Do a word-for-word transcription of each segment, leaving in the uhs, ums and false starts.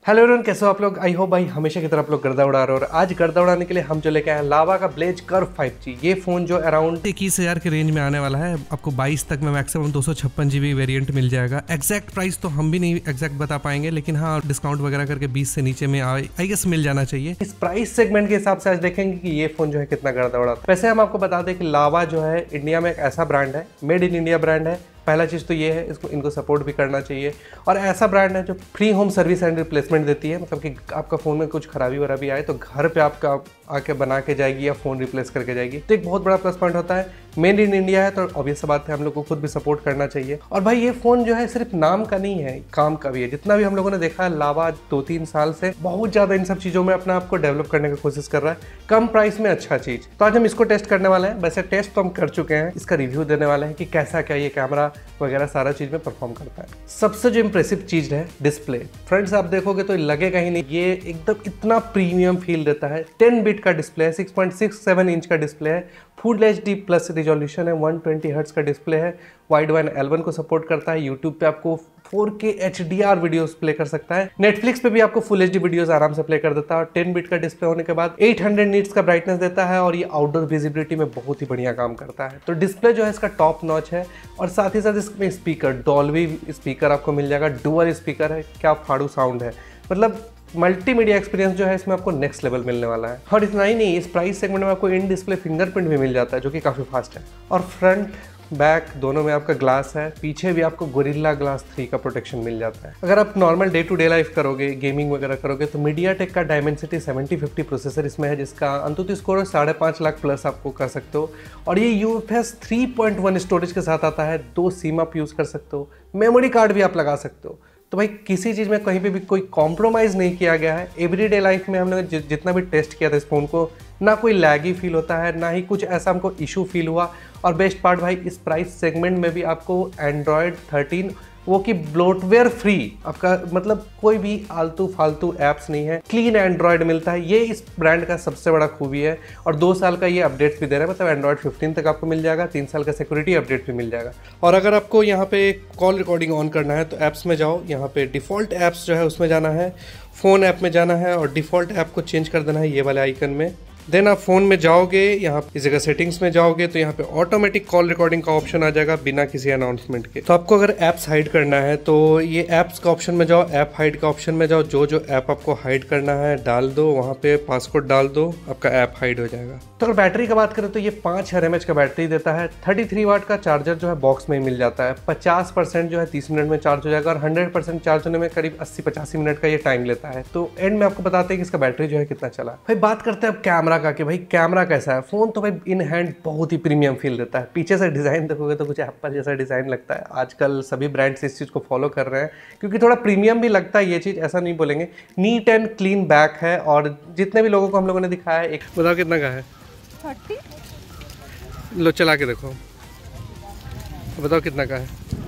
Hello everyone, कैसे हो आप लोग। आई होप भाई हमेशा की तरह आप लोग गर्दा उड़ा रहे हो। और आज गर्दा उड़ाने के लिए हम जो लेके आए हैं लावा का ब्लेज कर्व फाइव जी। ये फोन जो अराउंड इक्कीस हजार के रेंज में आने वाला है। आपको बाईस तक में मैक्सिमम दो सौ छप्पन जीबी वेरिएंट मिल जाएगा। एग्जैक्ट प्राइस तो हम भी नहीं एग्जैक्ट बता पाएंगे, लेकिन हाँ डिस्काउंट वगैरह करके बीस से नीचे में आई गेस मिल जाना चाहिए। इस प्राइस सेगमेंट के हिसाब से आज देखेंगे कि ये फोन जो है कितना गर्दा उड़ाता है। वैसे हम आपको बता दें कि लावा जो है इंडिया में एक ऐसा ब्रांड है, मेड इन इंडिया ब्रांड है। पहला चीज़ तो ये है, इसको इनको सपोर्ट भी करना चाहिए। और ऐसा ब्रांड है जो free home service and replacement देती है, मतलब कि आपका फ़ोन में कुछ खराबी वराबी आए तो घर पे आपका आके बना के जाएगी या फ़ोन रिप्लेस करके जाएगी। तो एक बहुत बड़ा प्लस पॉइंट होता है। मेड इन इंडिया है तो ऑब्वियस सी बात है, हम लोग को खुद भी सपोर्ट करना चाहिए। और भाई ये फ़ोन जो है सिर्फ नाम का नहीं है, काम का भी है। जितना भी हम लोगों ने देखा है, लावा दो तीन साल से बहुत ज़्यादा इन सब चीज़ों में अपना आपको डेवलप करने की कोशिश कर रहा है, कम प्राइस में अच्छा चीज़। तो आज हम इसको टेस्ट करने वाले हैं। वैसे टेस्ट तो हम कर चुके हैं, इसका रिव्यू देने वाले हैं कि कैसा क्या ये कैमरा वगैरह सारा चीज में परफॉर्म करता है। सबसे जो इंप्रेसिव चीज है डिस्प्ले। फ्रेंड्स आप देखोगे तो लगेगा ही नहीं, ये एकदम इतना प्रीमियम फील देता है। टेन बिट का डिस्प्ले है, six point six seven inch का डिस्प्ले है, full H D plus resolution है, वन ट्वेंटी हर्ट्ज का डिस्प्ले है, वाइड वन एल वन को सपोर्ट करता है। यूट्यूब पे आपको four K H D R videos play कर सकता है। नेटफ्लिक्स पे भी आपको फुल एच डी वीडियोस आराम से प्ले कर देता है। और टेन बिट का डिस्प्ले होने के बाद एट हंड्रेड नीट्स का ब्राइटनेस देता है और ये आउटडोर विजिबिलिटी में बहुत ही बढ़िया काम करता है। तो डिस्प्ले जो है इसका टॉप नॉच है। और साथ ही साथ इसमें स्पीकर, डॉल्बी स्पीकर आपको मिल जाएगा, डुअल स्पीकर है, क्या फाड़ू साउंड है। मतलब मल्टीमीडिया एक्सपीरियंस जो है इसमें आपको नेक्स्ट लेवल मिलने वाला है। और इतना ही नहीं, इस प्राइस सेगमेंट में आपको इन डिस्प्ले फिंगरप्रिंट भी मिल जाता है, जो कि काफ़ी फास्ट है। और फ्रंट बैक दोनों में आपका ग्लास है, पीछे भी आपको गोरिल्ला ग्लास थ्री का प्रोटेक्शन मिल जाता है। अगर आप normal day to day life करोगे, गेमिंग वगैरह करोगे, तो मीडियाटेक का डायमेंसिटी सेवेंटी फिफ्टी प्रोसेसर इसमें है, जिसका अंतुतु स्कोर साढ़े पाँच लाख प्लस आपको कर सकते हो। और ये U F S three point one storage के साथ आता है, दो सिम आप यूज़ कर सकते हो, मेमोरी कार्ड भी आप लगा सकते हो। तो भाई किसी चीज़ में कहीं पे भी कोई कॉम्प्रोमाइज़ नहीं किया गया है। एवरीडे लाइफ में हमने जि, जितना भी टेस्ट किया था इस फ़ोन को, ना कोई लैगी फील होता है, ना ही कुछ ऐसा हमको इशू फील हुआ। और बेस्ट पार्ट भाई, इस प्राइस सेगमेंट में भी आपको एंड्रॉयड थर्टीन वो कि ब्लोटवेयर फ्री, आपका मतलब कोई भी आलतू फालतू ऐप्स नहीं है, क्लीन एंड्रॉयड मिलता है। ये इस ब्रांड का सबसे बड़ा खूबी है। और दो साल का ये अपडेट्स भी दे रहा है, मतलब एंड्रॉयड फिफ्टीन तक आपको मिल जाएगा, तीन साल का सिक्योरिटी अपडेट भी मिल जाएगा। और अगर आपको यहाँ पे कॉल रिकॉर्डिंग ऑन करना है तो ऐप्स में जाओ, यहाँ पे डिफ़ॉल्ट ऐप्स जो है उसमें जाना है, फ़ोन ऐप में जाना है और डिफ़ॉल्ट ऐप को चेंज कर देना है ये वाले आइकन में। देन आप फोन में जाओगे, यहाँ इस जगह सेटिंग्स में जाओगे तो यहाँ पे ऑटोमेटिक कॉल रिकॉर्डिंग का ऑप्शन आ जाएगा बिना किसी अनाउंसमेंट के। तो आपको अगर ऐप्स हाइड करना है तो ये ऐप्स का ऑप्शन में जाओ, ऐप हाइड का ऑप्शन में जाओ, जो जो ऐप आपको हाइड करना है डाल दो, वहाँ पे पासवर्ड डाल दो, आपका ऐप हाइड हो जाएगा। तो अगर बैटरी की बात करें तो ये पाँच हज़ार एम एच का बैटरी देता है, थर्टी थ्री वाट का चार्जर जो है बॉक्स में ही मिल जाता है, पचास परसेंट जो है तीस मिनट में चार्ज हो जाएगा और हंड्रेड परसेंट चार्ज होने में करीब अस्सी पचासी मिनट का ये टाइम लेता है। तो एंड में आपको बताते हैं कि इसका बैटरी जो है कितना चला। भाई बात करते हैं अब कैमरा का, कि भाई कैमरा कैसा है। फोन तो भाई इन हैंड बहुत ही प्रीमियम फील देता है। पीछे से डिजाइन देखोगे तो कुछ एप्पल जैसा डिजाइन लगता है। आजकल सभी ब्रांड्स इस चीज को फॉलो कर रहे हैं क्योंकि थोड़ा प्रीमियम भी लगता है ये चीज, ऐसा नहीं बोलेंगे। नीट एंड क्लीन बैक है और जितने भी लोगों को हम लोगों ने दिखाया है, एक बताओ कितना का है? थर्टी। लो चला के देखो, बताओ कितना का है?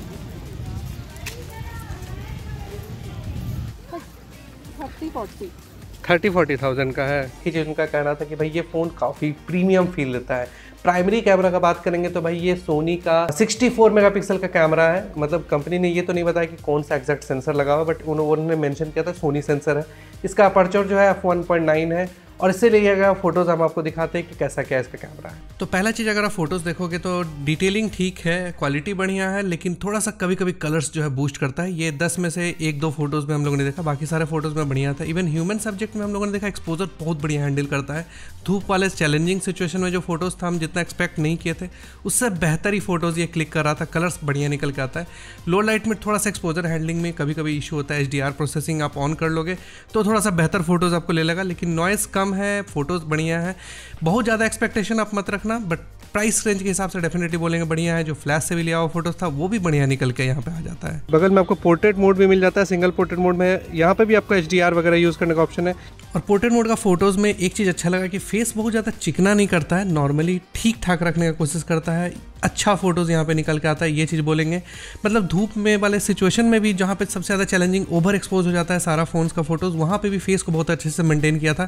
Thirty forty thirty forty thousand का है। ये चीज़ उनका कहना था कि भाई ये फ़ोन काफ़ी प्रीमियम फील देता है। प्राइमरी कैमरा का बात करेंगे तो भाई ये सोनी का सिक्सटी फोर मेगापिक्सल का कैमरा है। मतलब कंपनी ने ये तो नहीं बताया कि कौन सा एग्जैक्ट सेंसर लगा हुआ, बट उन्होंने मेंशन किया था सोनी सेंसर है। इसका अपर्चर जो है एफ वन पॉइंट नाइन है। और इससे लिए गया फोटोज़ हम आपको दिखाते हैं कि कैसा क्या इसका कैमरा है। तो पहला चीज़, अगर आप फोटोज़ देखोगे तो डिटेलिंग ठीक है, क्वालिटी बढ़िया है, लेकिन थोड़ा सा कभी कभी कलर्स जो है बूस्ट करता है। ये दस में से एक दो फोटोज़ में हम लोगों ने देखा, बाकी सारे फोटोज़ में बढ़िया था। इवन ह्यूमन सब्जेक्ट में हम लोगों ने देखा एक्सपोजर बहुत बढ़िया हैंडल करता है। धूप वाले चैलेंजिंग सिचुएशन में जो फोटोज़ था हम जितना एक्सपेक्ट नहीं किए थे उससे बेहतर ही फोटोज़ ये क्लिक कर रहा था। कलर्स बढ़िया निकल के आता है। लो लाइट में थोड़ा सा एक्सपोजर हैंडलिंग में कभी कभी इशू होता है। एच डी आर प्रोसेसिंग आप ऑन कर लोगे तो थोड़ा सा बेहतर फोटोज़ आपको ले लेगा, लेकिन नॉइज़ कम है, फोटोज़ बढ़िया है। बहुत ज़्यादा एक्सपेक्टेशन आप मत रखना, बट प्राइस रेंज के हिसाब से डेफिनेटली बोलेंगे बढ़िया है। जो फ्लैश से भी लिया हुआ फोटोज था वो भी बढ़िया निकल के यहाँ पे आ जाता है। बगल में आपको पोर्ट्रेट मोड भी मिल जाता है, सिंगल पोर्ट्रेट मोड में। यहाँ पे भी आपको एच डी आर वगैरह यूज़ करने का ऑप्शन है। और पोर्ट्रेट मोड का फोटोज़ में एक चीज़ अच्छा लगा कि फेस बहुत ज़्यादा चिकना नहीं करता है, नॉर्मली ठीक ठाक रखने का कोशिश करता है। अच्छा फोटोज़ यहाँ पे निकल के आता है, ये चीज़ बोलेंगे। मतलब धूप में वाले सिचुएशन में भी जहाँ पे सबसे ज़्यादा चैलेंजिंग ओवर एक्सपोज हो जाता है सारा फोन्स का फोटोज़, वहाँ पे भी फेस को बहुत अच्छे से मेंटेन किया था। इवन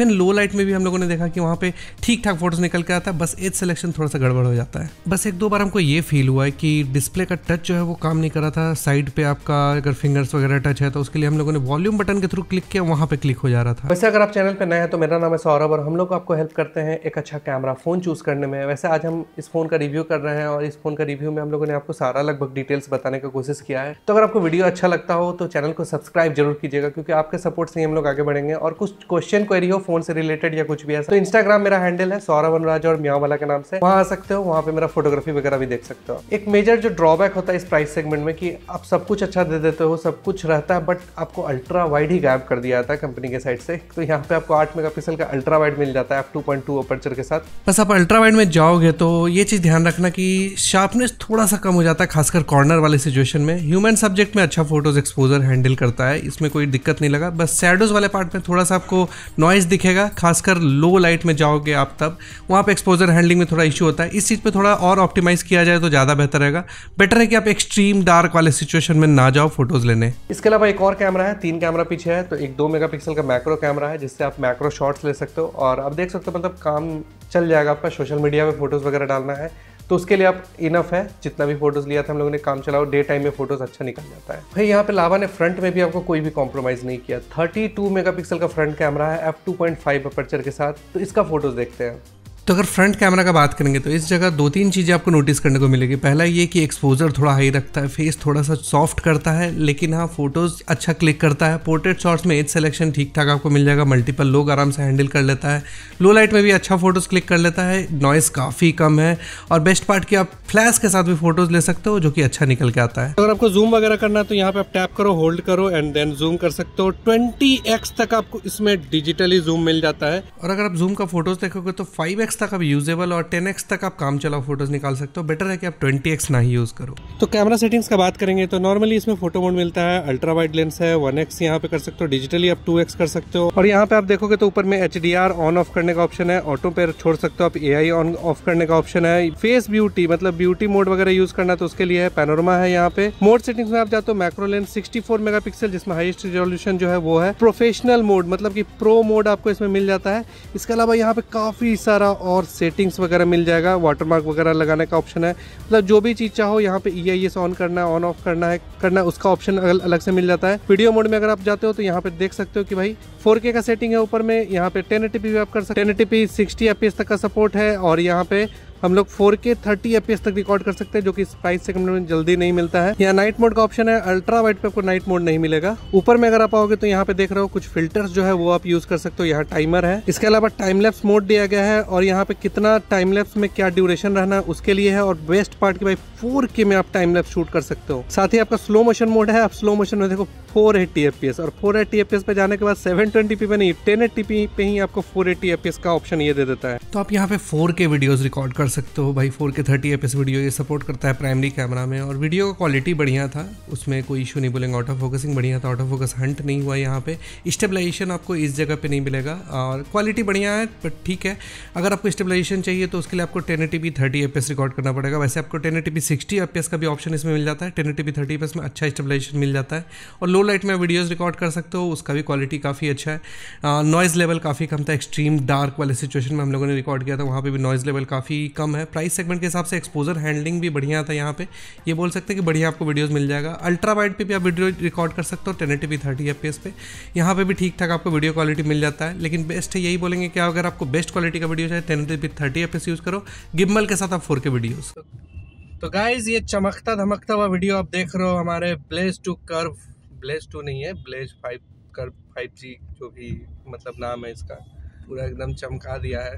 इवन लो लाइट में भी हम लोगों ने देखा कि वहाँ पे ठीक ठाक फोटोज निकल के आता है, बस एज सिलेक्शन थोड़ा सा गड़बड़ हो जाता है। बस एक दो बार हमको ये फील हुआ है कि डिस्प्ले का टच जो है वो काम नहीं कर रहा था। साइड पे आपका अगर फिंगर्स वगैरह टच है तो उसके लिए हम लोगों ने वॉल्यूम बटन के थ्रू क्लिक किया, वहाँ पे क्लिक हो जा रहा था। वैसे अगर आप चैनल पे नए हैं तो मेरा नाम है सौरभ और हम लोग आपको हेल्प करते हैं एक अच्छा कैमरा फोन चूज करने में। वैसे आज हम इस फोन का रिव्यू कर रहे हैं और इस फोन का रिव्यू में हम लोगों ने आपको सारा लगभग डिटेल्स बताने की कोशिश किया है। तो अगर आपको वीडियो अच्छा लगता हो तो चैनल को सब्सक्राइब जरूर कीजिएगा, क्योंकि आपके सपोर्ट से हम लोग आगे बढ़ेंगे। और कुछ क्वेश्चन क्वेरी हो फोन से रिलेटेड या कुछ भी ऐसा तो इंस्टाग्राम मेरा हैंडल है सौरभ अनुराज और म्याओ वाला के नाम से, वहां आ सकते हो, वहां पे मेरा फोटोग्राफी वगैरह भी देख सकते हो। एक मेजर जो ड्रॉबैक होता है इस प्राइस सेगमेंट में कि आप सब कुछ अच्छा दे देते हो, सब कुछ रहता है, बट आपको अल्ट्रा वाइड ही गायब कर दिया जाता है कंपनी के साइड से। तो यहाँ पे आपको आठ मेगापिक्सल का अल्ट्रा वाइड मिल जाता है F two point two aperture के साथ। बस आप अल्ट्रा वाइड में जाओगे तो ये चीज ध्यान रखना कि शार्पनेस थोड़ा सा कम हो जाता है, खासकर कॉर्नर वाले सिचुएशन में। ह्यूमन सब्जेक्ट में अच्छा फोटोज एक्सपोजर हैंडल करता है, इसमें कोई दिक्कत नहीं लगा। बस शैडोज वाले पार्ट में थोड़ा सा आपको नॉइज दिखेगा, खासकर लो लाइट में जाओगे आप तब वहाँ पे एक्सपोजर हैंडलिंग में थोड़ा इशू होता है। इस चीज़ पे थोड़ा और ऑप्टिमाइज किया जाए तो ज़्यादा बेहतर रहेगा। बेटर है कि आप एक्सट्रीम डार्क वाले सिचुएशन में ना जाओ फोटोज लेने। इसके अलावा एक और कैमरा है, तीन कैमरा पीछे है। तो एक दो मेगापिक्सल का मैक्रो कैमरा है जिससे आप मैक्रो शॉट्स ले सकते हो और आप देख सकते हो मतलब काम चल जाएगा आपका। सोशल मीडिया पे फोटोज वगैरह डालना है तो उसके लिए आप इनफ है, जितना भी फोटोज लिया था हम लोगों ने काम चलाओ, डे टाइम में फोटोज अच्छा निकल जाता है। भाई यहाँ पे लावा ने फ्रंट में भी आपको कोई भी कॉम्प्रोमाइज नहीं किया। थर्टी टू मेगापिक्सल का फ्रंट कैमरा है F two point five aperture के साथ। तो इसका फोटोज देखते हैं। तो अगर फ्रंट कैमरा का बात करेंगे तो इस जगह दो तीन चीज़ें आपको नोटिस करने को मिलेगी। पहला ये कि एक्सपोजर थोड़ा हाई रखता है, फेस थोड़ा सा सॉफ्ट करता है, लेकिन हाँ फोटोज अच्छा क्लिक करता है। पोर्ट्रेट शॉट्स में एज सिलेक्शन ठीक ठाक आपको मिल जाएगा, मल्टीपल लोग आराम से हैंडल कर लेता है। लो लाइट में भी अच्छा फोटोज क्लिक कर लेता है, नॉइस काफ़ी कम है और बेस्ट पार्ट कि आप फ्लैश के साथ भी फोटोज ले सकते हो जो कि अच्छा निकल के आता है। अगर आपको जूम वगैरह करना है तो यहाँ पे आप टैप करो, होल्ड करो एंड देन जूम कर सकते हो। ट्वेंटी एक्स तक आपको इसमें डिजिटली जूम मिल जाता है और अगर आप जूम का फोटोज देखोगे तो फाइव एक्स तक आप यूजेबल और टेन एक्स तक आप काम चलाओ फोटोज निकाल सकते हो। बेटर है कि आप ट्वेंटी एक्स ना ही यूज करो। तो कैमरा सेटिंग्स का बात करेंगे तो नॉर्मली इसमें फोटो मोड मिलता है, अल्ट्रा वाइड लेंस है, वन एक्स यहाँ पे कर सकते हो, डिजिटली आप टू एक्स कर सकते हो। और यहाँ पे आप देखोगे तो ऊपर में H D R on off करने का ऑप्शन है, ऑटो पे छोड़ सकते हो आप, ए आई ऑन ऑफ करने का ऑप्शन है, फेस ब्यूटी मतलब ब्यूटी मोड वगैरह यूज करना तो उसके लिए है, पैनोरमा है। यहाँ पे मोड सेटिंग्स में आप जाते हो macro lens sixty four megapixel जिसमें हाईएस्ट रिजोल्यूशन जो है वो है, प्रोफेशनल मोड मतलब कि प्रो मोड आपको इसमें मिल जाता है। इसके अलावा यहाँ पे काफी सारा और सेटिंग्स वगैरह मिल जाएगा, वाटरमार्क वगैरह लगाने का ऑप्शन है, मतलब जो भी चीज चाहो यहाँ पे ई आई एस ऑन करना है, ऑन ऑफ करना है करना है उसका ऑप्शन अलग से मिल जाता है। वीडियो मोड में अगर आप जाते हो तो यहाँ पे देख सकते हो कि भाई फोर के का सेटिंग है ऊपर में, यहाँ पे टेन एटी पी भी आप कर सकते हो, ten eighty P sixty F P S तक का सपोर्ट है और यहाँ पे हम लोग four K thirty F P S तक रिकॉर्ड कर सकते हैं जो कि इस प्राइस सेगमेंट में जल्दी नहीं मिलता है। यहाँ नाइट मोड का ऑप्शन है, अल्ट्रा वाइड पे आपको नाइट मोड नहीं मिलेगा। ऊपर में अगर आप आओगे तो यहाँ पे देख रहे हो कुछ फिल्टर्स जो है वो आप यूज कर सकते हो, यहाँ टाइमर है। इसके अलावा टाइम लैप्स मोड दिया गया है और यहाँ पे कितना टाइम लैप्स में क्या ड्यूरेशन रहना है उसके लिए है। और बेस्ट पार्ट की भाई फोर के में आप टाइम लैप्स शूट कर सकते हो। साथ ही आपका स्लो मोशन मोड है, आप स्लो मोशन में देखो four eighty F P S और four eighty F P S पे जाने के बाद सेवन ट्वेंटी पी पे नहीं टेन एटी पी पे ही आपको four eighty F P S का ऑप्शन ये दे देता है। तो आप यहाँ पे फोर के वीडियोस रिकॉर्ड कर सकते हो भाई। Four K thirty F P S video ये सपोर्ट करता है प्राइमरी कैमरा में और वीडियो का क्वालिटी बढ़िया था, उसमें कोई इशू नहीं बोलेंगे। ऑटो फोकसिंग बढ़िया था, ऑटो फोकस हंट नहीं हुआ यहाँ पे। स्टेबलाइजेशन आपको इस जगह पे नहीं मिलेगा और क्वालिटी बढ़िया है बट ठीक है। अगर आपको स्टेबलाइजेशन चाहिए तो उसके लिए आपको ten eighty P thirty F P S record करना पड़ेगा। वैसे आपको ten eighty P sixty F P S का भी ऑप्शन इसमें मिल जाता है, ten eighty P thirty F P S में अच्छा स्टेबलाइजेशन मिल जाता है और लो लाइट में वीडियोस रिकॉर्ड कर सकते हो, उसका भी क्वालिटी काफ़ी अच्छा है। नॉइज़ लेवल काफ़ी कम था, एक्सट्रीम डार्क वाले सिचुएशन में हम लोगों ने रिकॉर्ड किया था, वहाँ पे भी नॉइज़ लेवल काफ़ी कम है। प्राइस सेगमेंट के हिसाब से एक्सपोजर हैंडलिंग भी बढ़िया था यहाँ पे, ये बोल सकते हैं कि बढ़िया आपको वीडियोस मिल जाएगा। अल्ट्रा वाइड पे भी आप वीडियो रिकॉर्ड कर सकते हो ten eighty P thirty F P S पे, यहाँ पे भी ठीक ठाक आपको वीडियो क्वालिटी मिल जाता है। लेकिन बेस्ट है यही बोलेंगे कि अगर आपको बेस्ट क्वालिटी का वीडियो चाहिए ten eighty P thirty F P S use करो, गिम्बल के साथ आप फोर के वीडियोज़। तो गाइज ये चमकता धमकता हुआ वीडियो आप देख रहे हो हमारे Blaze two curve, Blaze two नहीं है Blaze five curve five G जो भी मतलब नाम है इसका, पूरा एकदम चमका दिया है।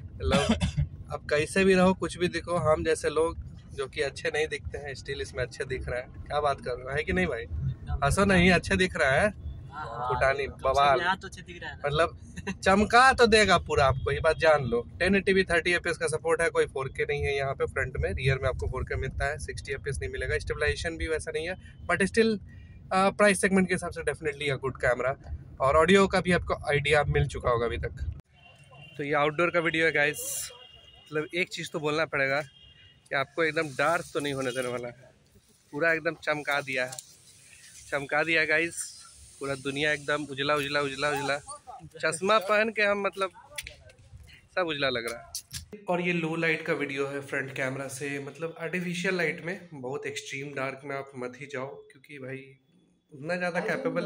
मतलब अब कैसे भी रहो कुछ भी दिखो, हम जैसे लोग जो कि अच्छे नहीं दिखते हैं स्टिल इसमें अच्छे दिख रहा है। क्या बात कर रहा है कि नहीं भाई, हंसो नहीं, अच्छे दिख रहा है फुटानी बवाल, मतलब चमका तो देगा पूरा आपको, ये बात जान लो। Ten eighty P thirty F P S का सपोर्ट है, कोई फोर के नहीं है यहाँ पे फ्रंट में, रियर में आपको फोर के मिलता है, सिक्सटी एफ पी एस नहीं मिलेगा। स्टेबलाइजेशन भी वैसा नहीं है बट स्टिल प्राइस सेगमेंट के हिसाब से डेफिनेटली अ गुड कैमरा। और ऑडियो का भी आपको आइडिया मिल चुका होगा अभी तक। तो ये आउटडोर का वीडियो है गाइस, मतलब एक चीज़ तो बोलना पड़ेगा कि आपको एकदम डार्क तो नहीं होने देने वाला है, पूरा एकदम चमका दिया है, चमका दिया गाइस, पूरा दुनिया एकदम उजला उजला उजला उजला चश्मा पहन के हम मतलब सब उजला लग रहा है। और ये लो लाइट का वीडियो है फ्रंट कैमरा से, मतलब आर्टिफिशियल लाइट में, बहुत एक्सट्रीम डार्क में आप मत ही जाओ क्योंकि भाई उतना ज़्यादा कैपेबल।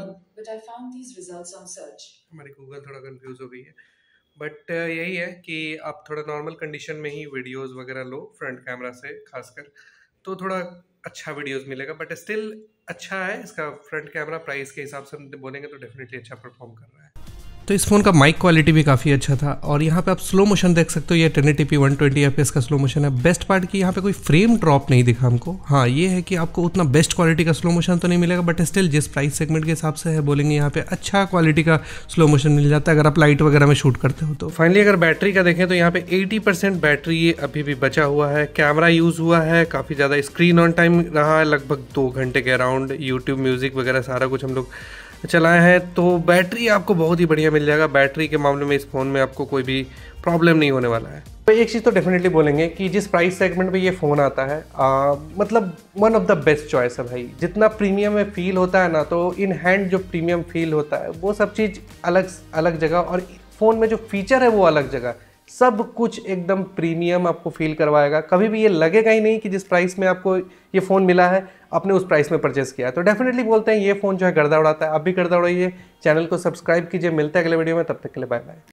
हमारी गूगल थोड़ा कंफ्यूज हो गई है, बट यही है कि आप थोड़ा नॉर्मल कंडीशन में ही वीडियोस वगैरह लो फ्रंट कैमरा से खासकर, तो थोड़ा अच्छा वीडियोस मिलेगा। बट स्टिल अच्छा है इसका फ्रंट कैमरा, प्राइस के हिसाब से हम बोलेंगे तो डेफिनेटली अच्छा परफॉर्म कर रहा है। तो इस फ़ोन का माइक क्वालिटी भी काफ़ी अच्छा था और यहाँ पे आप स्लो मोशन देख सकते हो, ये ten eighty P one twenty F P S का स्लो मोशन है। बेस्ट पार्ट की यहाँ पे कोई फ्रेम ड्रॉप नहीं दिखा हमको। हाँ ये है कि आपको उतना बेस्ट क्वालिटी का स्लो मोशन तो नहीं मिलेगा, बट स्टिल जिस प्राइस सेगमेंट के हिसाब से है बोलेंगे यहाँ पे अच्छा क्वालिटी का स्लो मोशन मिल जाता है अगर आप लाइट वगैरह में शूट करते हो तो। फाइनली अगर बैटरी का देखें तो यहाँ पे एटी परसेंट बैटरी अभी भी बचा हुआ है। कैमरा यूज़ हुआ है काफ़ी ज़्यादा, स्क्रीन ऑन टाइम रहा है लगभग दो घंटे के अराउंड, यूट्यूब म्यूज़िक वगैरह सारा कुछ हम लोग चलाए हैं, तो बैटरी आपको बहुत ही बढ़िया मिल जाएगा। बैटरी के मामले में इस फ़ोन में आपको कोई भी प्रॉब्लम नहीं होने वाला है। तो एक चीज़ तो डेफिनेटली बोलेंगे कि जिस प्राइस सेगमेंट में ये फ़ोन आता है आ, मतलब one of the best choice है भाई। जितना प्रीमियम में फील होता है ना, तो इन हैंड जो प्रीमियम फील होता है वो सब चीज़ अलग अलग जगह, और फ़ोन में जो फीचर है वो अलग जगह, सब कुछ एकदम प्रीमियम आपको फील करवाएगा। कभी भी ये लगेगा ही नहीं कि जिस प्राइस में आपको ये फ़ोन मिला है आपने उस प्राइस में परचेस किया है। तो डेफिनेटली बोलते हैं ये फ़ोन जो है गर्दा उड़ाता है। आप भी गर्दा उड़ाइए, चैनल को सब्सक्राइब कीजिए। मिलते हैं अगले वीडियो में, तब तक के लिए बाय बाय।